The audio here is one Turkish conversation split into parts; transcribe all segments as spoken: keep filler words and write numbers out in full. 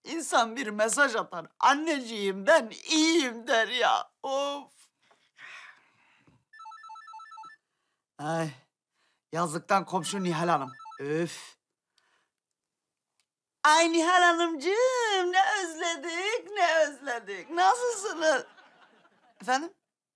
İnsan bir mesaj atar. Anneciğim ben iyiyim der ya. Of. Ay. Yazlıktan komşu Nihal Hanım. Öf. Ay Nihal Hanımcığım ne özledik ne özledik. Nasılsınız? Efendim?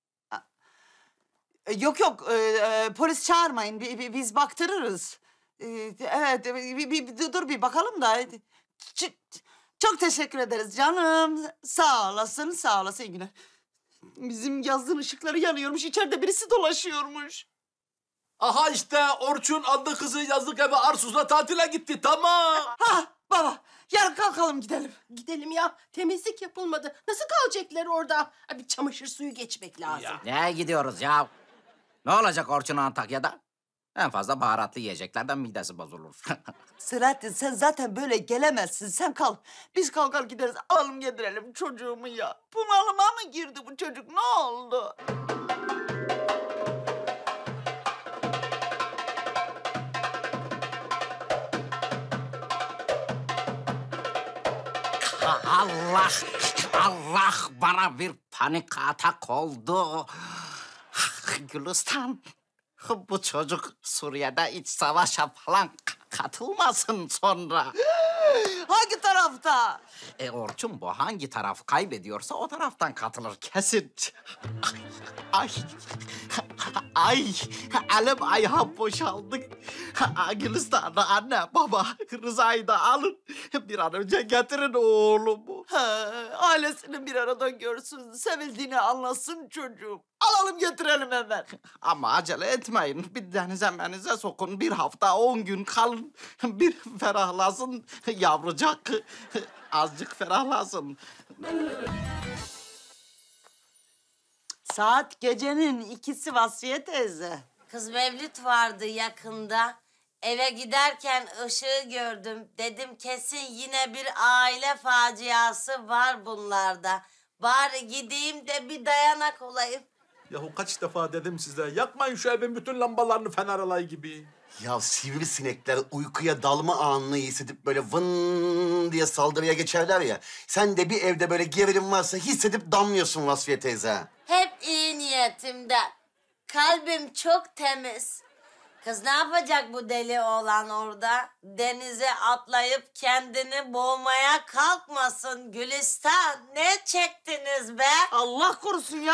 Yok yok e, e, polis çağırmayın. Bi, bi, biz baktırırız. E, evet bir, bir, dur bir bakalım da. Ç çok teşekkür ederiz canım. Sağ olasın sağ olasın iyi günler. Bizim yazlığın ışıkları yanıyormuş. İçeride birisi dolaşıyormuş. Aha işte Orçun adlı kızı yazlık eve Arsuz'la tatile gitti tamam. Ha baba yarın kalkalım gidelim. Gidelim ya. Temizlik yapılmadı. Nasıl kalacaklar orada? Ha, bir çamaşır suyu geçmek lazım. Ya. Neye gidiyoruz ya? Ne olacak Orçun Antakya'da? En fazla baharatlı yiyeceklerden midesi bozulur. Selahattin sen zaten böyle gelemezsin. Sen kal. Biz kalkar gideriz alalım getirelim çocuğumu ya. Bunalıma mı girdi bu çocuk ne oldu? Allah, Allah bana bir panik atak oldu. Gülistan, bu çocuk Suriye'de iç savaşa falan katılmasın sonra. Hangi tarafta? E Orçun bu hangi taraf kaybediyorsa o taraftan katılır kesin. Ay, ay, elim ayağım boşaldık. Gülistan'da anne, baba, Rıza'yı da alın. Bir an önce getirin oğlumu. Ha, ailesini bir arada görsün, sevildiğini anlasın çocuğum. Alalım götürelim hemen. Ama acele etmeyin. Bir denize menize sokun. Bir hafta, on gün kalın. Bir ferahlasın yavrucak. Azıcık ferahlasın. Saat gecenin ikisi Vasfiye teyze. Kız Mevlüt vardı yakında. Eve giderken ışığı gördüm. Dedim kesin yine bir aile faciası var bunlarda. Bari gideyim de bir dayanak olayım. Yahu kaç defa dedim size yakmayın şu evin bütün lambalarını fener alayı gibi. Ya sivrisinekler uykuya dalma anını hissedip böyle vın diye saldırıya geçerler ya. Sen de bir evde böyle gerilim varsa hissedip damlıyorsun Vasfiye teyze. Hep iyi niyetimden. Kalbim çok temiz. Kız ne yapacak bu deli oğlan orada? Denize atlayıp kendini boğmaya kalkmasın Gülistan. Ne çektiniz be? Allah korusun ya.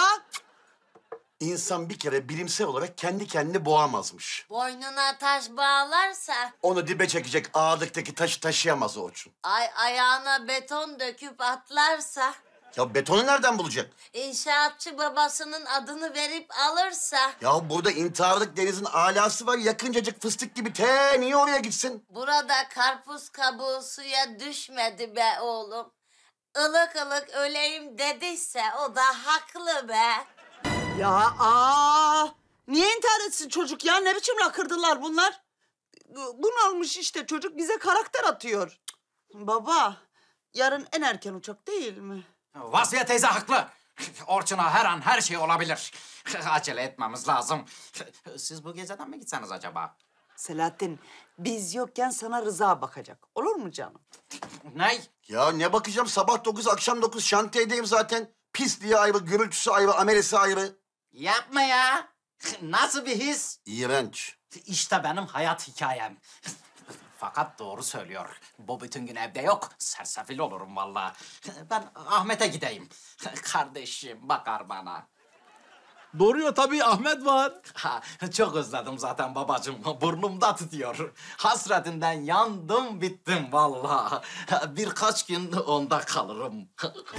İnsan bir kere bilimsel olarak kendi kendini boğamazmış. Boynuna taş bağlarsa... Onu dibe çekecek ağırlıktaki taşı taşıyamaz Orçun. Ay ayağına beton döküp atlarsa... Ya betonu nereden bulacak? İnşaatçı babasının adını verip alırsa... Ya burada intiharlık denizin alası var yakıncacık fıstık gibi. Te niye oraya gitsin? Burada karpuz kabuğu suya düşmedi be oğlum. Ilık ılık öleyim dediyse o da haklı be. Ya aa! Niye intihar etsin çocuk ya? Ne biçim lakırdılar bunlar? Bunalmış işte çocuk bize karakter atıyor. Baba, yarın en erken uçak değil mi? Vasfiye teyze haklı. Orçun'a her an her şey olabilir. Acele etmemiz lazım. Siz bu geceden mi gitseniz acaba? Selahattin, biz yokken sana Rıza bakacak. Olur mu canım? Ne? Ya ne bakacağım sabah dokuz akşam dokuz şantiyedeyim zaten. Pisliği ayrı, gürültüsü ayrı, amelesi ayrı. Yapma ya. Nasıl bir his? İğrenç. İşte benim hayat hikayem. Fakat doğru söylüyor. Bu bütün gün evde yok. Sersefil olurum vallahi. Ben Ahmet'e gideyim. Kardeşim bakar bana. Doğru ya tabii Ahmet var. Ha, çok özledim zaten babacığım. Burnumda tutuyor. Hasretinden yandım bittim vallahi. Birkaç gün onda kalırım.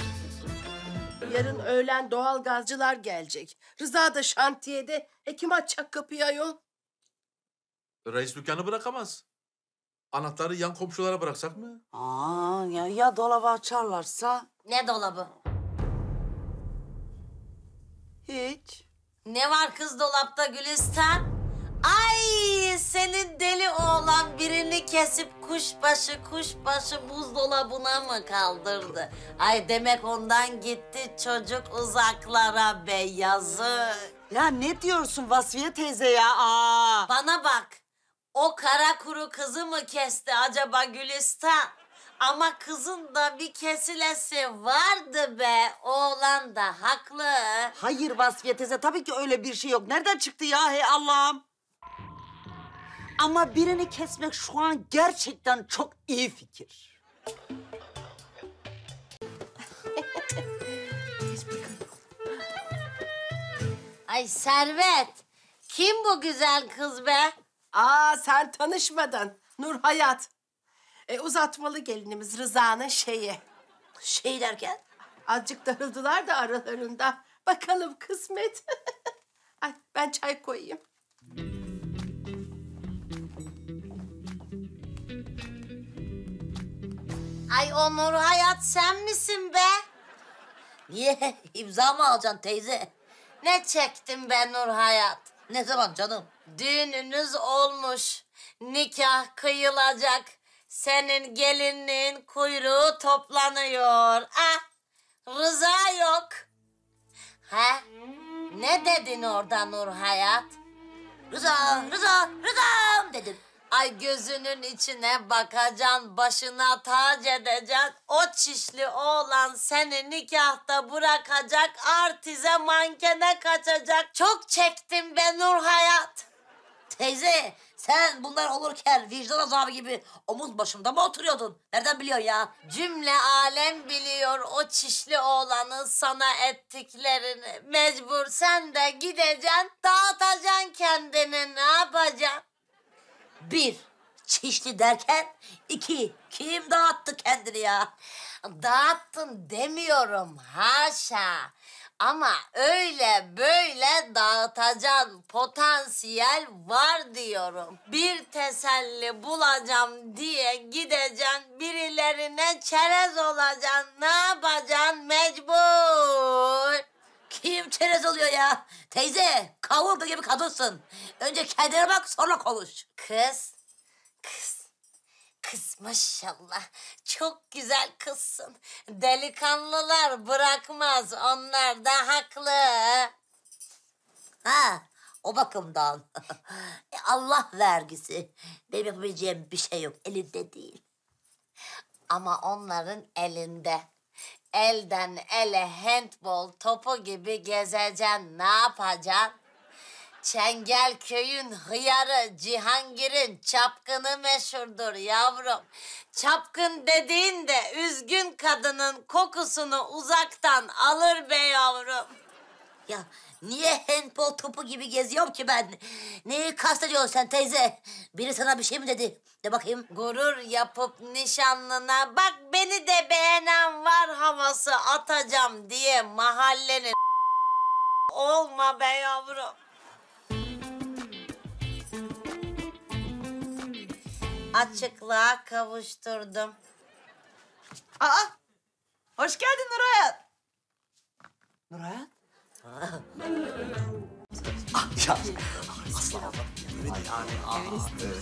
Yarın öğlen doğal gazcılar gelecek. Rıza da şantiyede. E kim açacak kapıyı ayol? Reis dükkanı bırakamaz. Anahtarı yan komşulara bıraksak mı? Aa, ya, ya dolabı açarlarsa? Ne dolabı? Hiç. Ne var kız dolapta Gülistan? Ay senin deli oğlan birini kesip kuşbaşı kuşbaşı buzdolabına mı kaldırdı? Ay demek ondan gitti çocuk uzaklara be yazık. Ya ne diyorsun Vasfiye teyze ya? Aa! Bana bak. O kara kuru kızı mı kesti acaba Gülistan? Ama kızın da bir kesilesi vardı be. Oğlan da haklı. Hayır Vasfiye teyze, tabii ki öyle bir şey yok. Nereden çıktı ya, hey Allah'ım? Ama birini kesmek şu an gerçekten çok iyi fikir. Ay Servet, kim bu güzel kız be? Aa sen tanışmadın. Nur Hayat. E, uzatmalı gelinimiz Rıza'nın şeyi. Şey derken? Azıcık darıldılar da aralarında. Bakalım kısmet. Ay, ben çay koyayım. Ay o Nur Hayat sen misin be? Niye? İmza mı alacaksın teyze? Ne çektim ben Nur Hayat? Ne zaman canım? Düğününüz olmuş. Nikah kıyılacak. Senin gelinliğin kuyruğu toplanıyor. Ah, Rıza yok. Ha? Ne dedin orada Nur Hayat? Rıza, Rıza, Rıza'm dedim. Ay gözünün içine bakacaksın, başına tac edeceksin. O çişli oğlan seni nikahta bırakacak, artize mankene kaçacak. Çok çektim ben Nur Hayat. Teyze, sen bunlar olurken vicdan azabı gibi omuz başımda mı oturuyordun? Nereden biliyorsun ya? Cümle alem biliyor o çişli oğlanın sana ettiklerini. Mecbur sen de gideceksin, dağıtacaksın kendini. Ne yapacaksın? Bir, çişli derken iki, kim dağıttı kendini ya? Dağıttın demiyorum, haşa. Ama öyle böyle dağıtacaksın, potansiyel var diyorum. Bir teselli bulacağım diye gideceksin, birilerine çerez olacaksın. Ne yapacaksın? Mecbur. Kim çerez oluyor ya? Teyze, kavurdu gibi kadınsın. Önce kendine bak, sonra konuş. Kız, kız, kız maşallah. Çok güzel kızsın. Delikanlılar bırakmaz, onlar da haklı. Ha, o bakımdan. E, Allah vergisi. Benim yapabileceğim bir şey yok, elinde değil. Ama onların elinde. Elden ele handbol topu gibi gezeceksin. Ne yapacaksın? Çengelköy'ün hıyarı Cihangir'in çapkını meşhurdur yavrum. Çapkın dediğin de üzgün kadının kokusunu uzaktan alır be yavrum. Ya niye handbol topu gibi geziyorum ki ben? Neyi kastediyorsun sen teyze? Biri sana bir şey mi dedi? De bakayım. Gurur yapıp nişanlına bak beni de beğenen var havası atacağım diye mahallenin olma be yavrum. Açıklığa kavuşturdum. Aa, hoş geldin Nurhayat. Nurhayat? Ya asla abla. Yani aa, evet.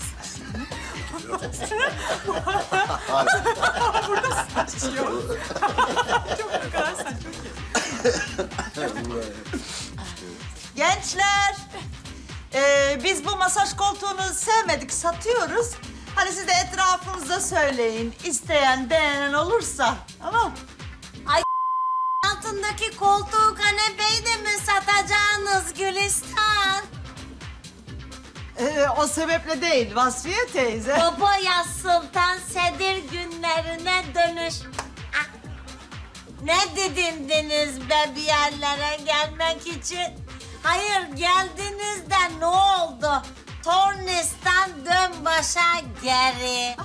Gençler, ee, biz bu masaj koltuğunu sevmedik, satıyoruz. Hani siz de etrafınızda söyleyin. İsteyen, beğenen olursa, tamam? Altındaki koltuğu kanepeyi de mi satacaksınız Gülistan? Ee, o sebeple değil Vasfiye teyze. Baba Yaz Sultan Sedir günlerine dönüş. Ah! Ne didindiniz be bir yerlere gelmek için? Hayır geldiniz de ne oldu? Tornistan dön başa geri.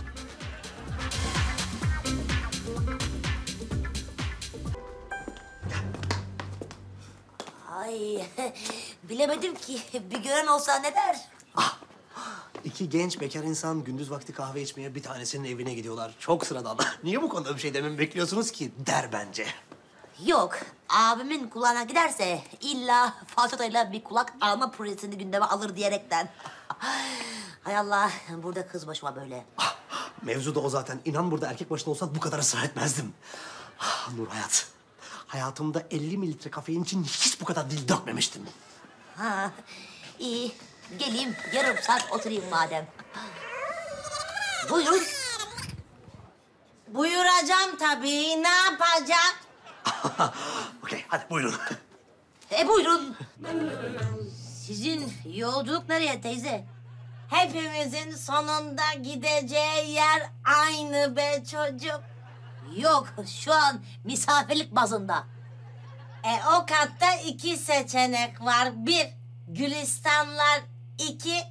Ay bilemedim ki bir gören olsa ne der? İki genç bekar insan gündüz vakti kahve içmeye bir tanesinin evine gidiyorlar. Çok sıradan. Niye bu konuda bir şey dememi bekliyorsunuz ki? Der bence. Yok, abimin kulağına giderse illa falçatayla bir kulak alma projesini gündeme alır diyerekten. Hay Allah, burada kız başıma böyle. Ah, mevzu da o zaten. İnan burada erkek başında olsan bu kadar ısrar etmezdim. Ah, Nur Hayat. Hayatımda elli mililitre kafein için hiç bu kadar dil dökmemiştim. Ha, iyi, geleyim yarım saat oturayım madem. Buyurun. Buyuracağım tabii. Ne yapacağım? Okey, hadi buyurun. E buyurun. Sizin yolculuk nereye teyze? Hepimizin sonunda gideceği yer aynı be çocuk. Yok, şu an misafirlik bazında. E o katta iki seçenek var. Bir, Gülistanlar. İki,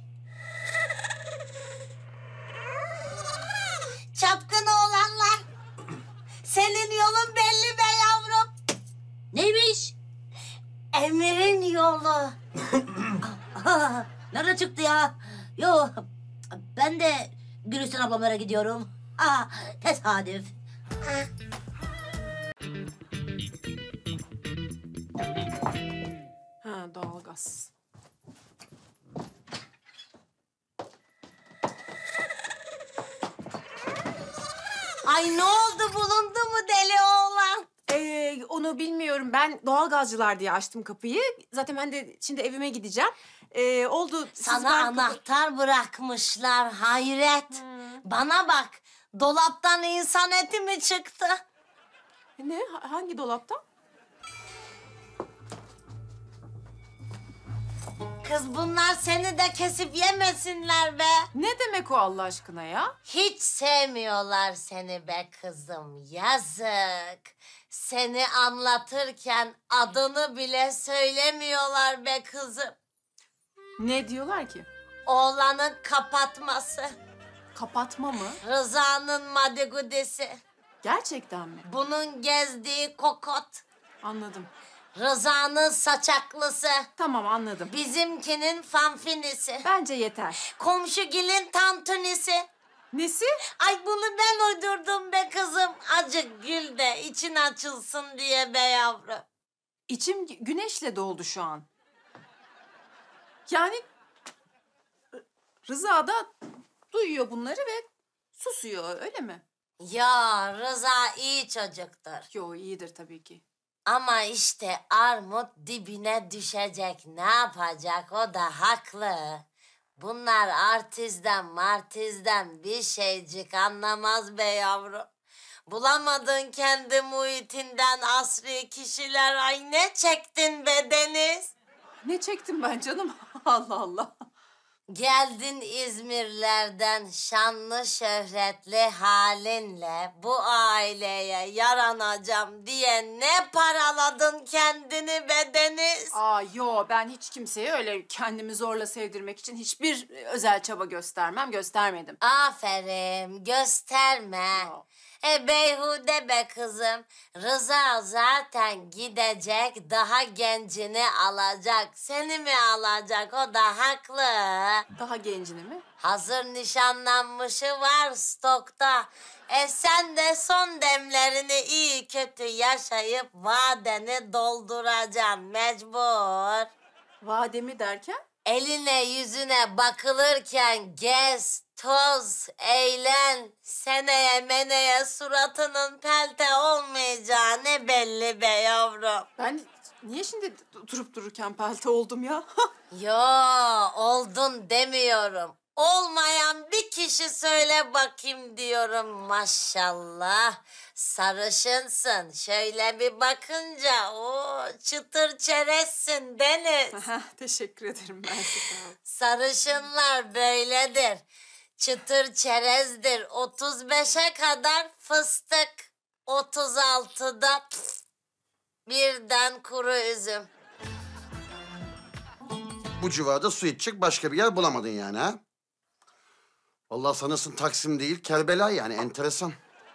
çapkın oğlanlar. Senin yolun belli be yavrum. Neymiş? Emir'in yolu. Nerede çıktı ya? Yo, ben de Gülistan ablamlara gidiyorum. Aa, tesadüf. Ha, doğalgaz. Ay ne oldu, bulundu mu deli oğlan? Ee, onu bilmiyorum. Ben doğalgazcılar diye açtım kapıyı. Zaten ben de şimdi evime gideceğim. Ee, oldu. Siz Sana ben- anahtar bırakmışlar, hayret. Bana bak, dolaptan insan eti mi çıktı? Ne? Ha- Hangi dolapta? Kız bunlar seni de kesip yemesinler be. Ne demek o Allah aşkına ya? Hiç sevmiyorlar seni be kızım, yazık. Seni anlatırken adını bile söylemiyorlar be kızım. Ne diyorlar ki? Oğlanın kapatması, Kapatma mı? Rıza'nın madigudesi, Gerçekten mi? bunun gezdiği kokot, Anladım. Rıza'nın saçaklısı, Tamam anladım. bizimkinin fanfinisi, Bence yeter. komşugilin tantunisi. Nesi? Ay bunu ben uydurdum be kızım. Acık gül de için açılsın diye be yavrum. İçim gü- güneşle doldu şu an. Yani Rıza da duyuyor bunları ve susuyor öyle mi? Ya Rıza iyi çocuktur. Yo iyidir tabii ki. Ama işte armut dibine düşecek. Ne yapacak? O da haklı. Bunlar artizden martizden bir şeycik anlamaz be yavrum. Bulamadın kendi muhitinden asri kişiler. Ay ne çektin be Deniz? Ne çektim ben canım? Allah Allah. Geldin İzmirlerden şanlı şöhretli halinle bu aileye yaranacağım diye ne paraladın kendini be Deniz? Aa yo ben hiç kimseye öyle kendimi zorla sevdirmek için hiçbir özel çaba göstermem, göstermedim. Aferin gösterme. Yo. E beyhude be kızım. Rıza zaten gidecek daha gencini alacak. Seni mi alacak o da haklı. Daha gencini mi? Hazır nişanlanmışı var stokta. E sen de son demlerini iyi kötü yaşayıp vadeni dolduracaksın mecbur. Vademi derken? Eline yüzüne bakılırken gez, toz, eğlen. Seneye meneye suratının pelte olmayacağı ne belli be yavrum. Ben niye şimdi durup dururken pelte oldum ya? Yo oldun demiyorum. Olmayan bir kişi söyle bakayım diyorum maşallah. Sarışınsın. Şöyle bir bakınca o çıtır çerezsin Deniz. Teşekkür ederim ben size. Sarışınlar böyledir. Çıtır çerezdir. otuz beşe kadar fıstık. otuz altıda pf, birden kuru üzüm. Bu civarda su içecek başka bir yer bulamadın yani ha? Vallahi sanırsın Taksim değil, Kerbela yani enteresan.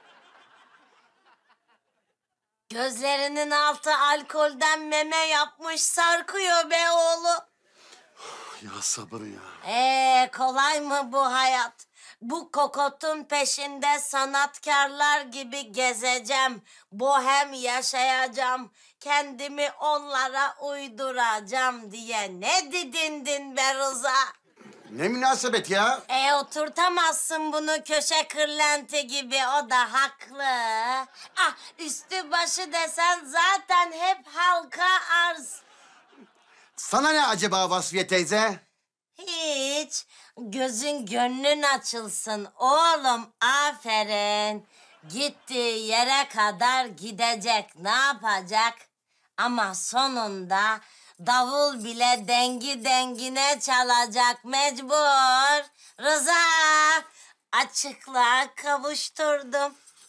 Gözlerinin altı alkolden meme yapmış sarkıyor be oğlum. Ya sabır ya. Ee kolay mı bu hayat? Bu kokotun peşinde sanatkarlar gibi gezeceğim. Bohem yaşayacağım. Kendimi onlara uyduracağım diye ne didindin be Rıza? Ne münasebet ya? E oturtamazsın bunu köşe kırlenti gibi, o da haklı. Ah üstü başı desen zaten hep halka arz. Sana ne acaba Vasfiye teyze? Hiç. Gözün gönlün açılsın oğlum, aferin. Gittiği yere kadar gidecek. Ne yapacak? Ama sonunda davul bile dengi dengine çalacak mecbur. Rıza, açıklığa kavuşturdum.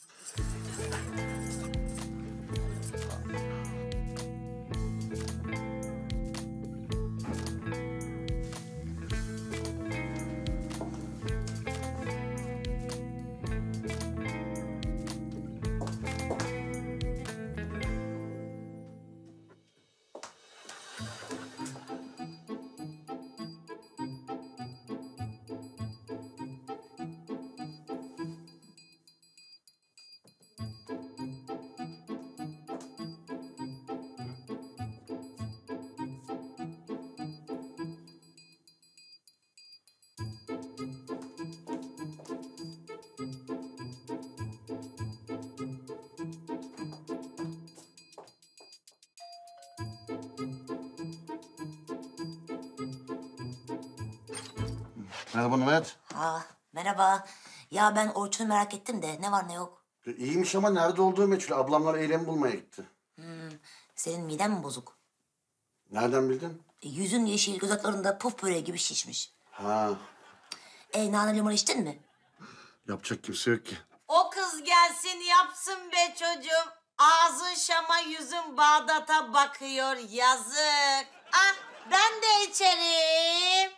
Merhaba Mehmet. Aa, merhaba. Ya ben Orçun'u merak ettim de ne var ne yok. E, İyiymiş ama nerede olduğu meçhul. Ablamlar eylemi bulmaya gitti. Senin miden mi bozuk? Nereden bildin? E, yüzün yeşil, dudaklarında puf böreği gibi şişmiş. Ha, E, nane limon içtin mi? yapacak kimse yok ki. O kız gelsin yapsın be çocuğum. Ağzın Şam'a yüzün Bağdat'a bakıyor yazık. Ah ben de içerim.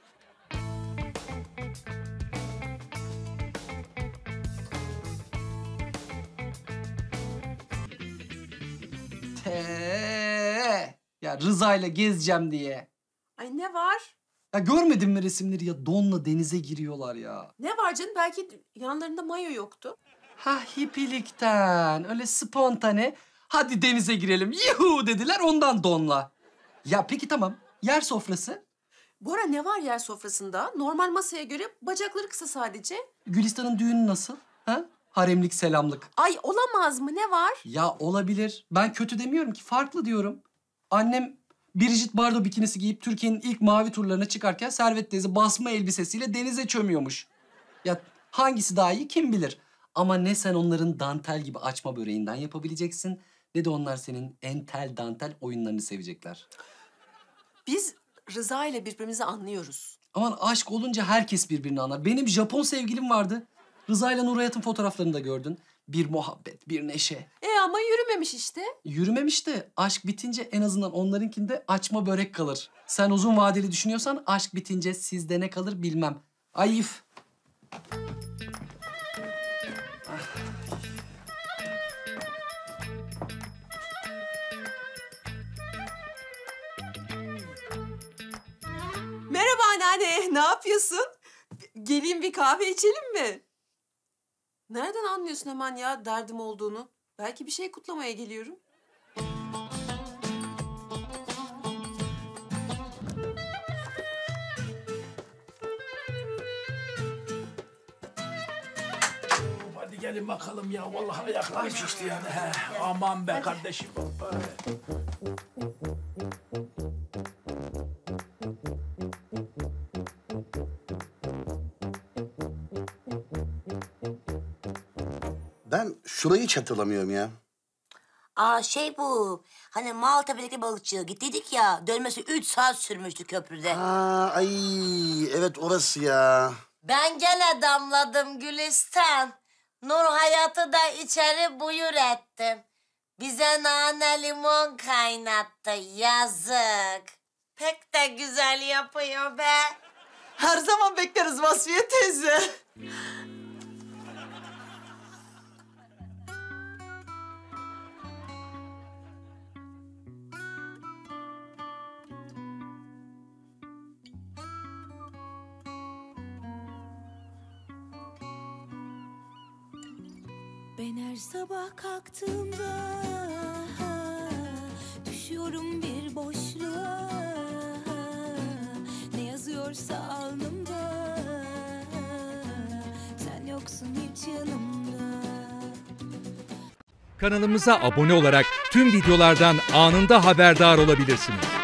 Tee. Ya Rıza ile gezeceğim diye. Ay ne var? Ya görmedin mi resimleri ya? Donla denize giriyorlar ya. Ne var canım? Belki yanlarında mayo yoktu. Ha hippilikten öyle spontane. Hadi denize girelim. Yuhu dediler ondan donla. Ya peki tamam. Yer sofrası. Bora ne var yer sofrasında? Normal masaya göre bacakları kısa sadece. Gülistan'ın düğünü nasıl? Ha? Haremlik selamlık. Ay olamaz mı? Ne var? Ya olabilir. Ben kötü demiyorum ki. Farklı diyorum. Annem Brigitte Bardot bikinisi giyip Türkiye'nin ilk mavi turlarına çıkarken Servet teyze basma elbisesiyle denize çömüyormuş. Ya hangisi daha iyi kim bilir. Ama ne sen onların dantel gibi açma böreğinden yapabileceksin... ne de onlar senin entel dantel oyunlarını sevecekler. Biz Rıza ile birbirimizi anlıyoruz. Aman aşk olunca herkes birbirini anlar. Benim Japon sevgilim vardı. Rıza ile Nur Hayat'ın fotoğraflarını da gördün. Bir muhabbet, bir neşe. E ama yürümemiş işte. Yürümemiş de aşk bitince en azından onlarınkinde açma börek kalır. Sen uzun vadeli düşünüyorsan aşk bitince sizde ne kalır bilmem. Ayıf. Merhaba anneanne, ne yapıyorsun? Geleyim bir kahve içelim mi? Nereden anlıyorsun hemen ya derdim olduğunu? Belki bir şey kutlamaya geliyorum. Hadi gelin bakalım ya. Vallahi ayaklarım şişti yani. He. Aman be kardeşim. Ben şurayı hiç hatırlamıyorum ya. Aa şey bu. Hani Maltepe'deki balıkçıya gittiydik ya. Dönmesi üç saat sürmüştü köprüde. Ha, ay evet orası ya. Ben gene damladım Gülistan. Nur Hayat'ı da içeri buyur ettim. Bize nane limon kaynattı yazık. Pek de güzel yapıyor be. Her zaman bekleriz Vasfiye teyze. Ben her sabah kalktığımda düşüyorum bir boşluğa. Ne yazıyorsa alnımda, sen yoksun hiç yanımda. Kanalımıza abone olarak tüm videolardan anında haberdar olabilirsiniz.